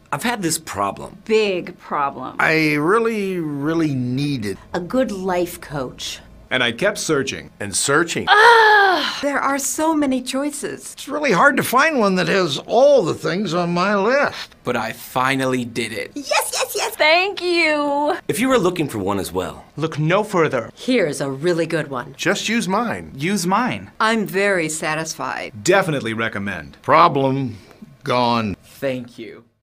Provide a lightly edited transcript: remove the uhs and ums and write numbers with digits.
I've had this problem. Big problem. I really needed A good life coach. And I kept searching. and searching. There are so many choices. It's really hard to find one that has all the things on my list. But I finally did it. Yes, yes, yes. Thank you. If you were looking for one as well, Look no further. Here's a really good one. Just use mine. Use mine. I'm very satisfied. Definitely recommend. Problem gone. Thank you.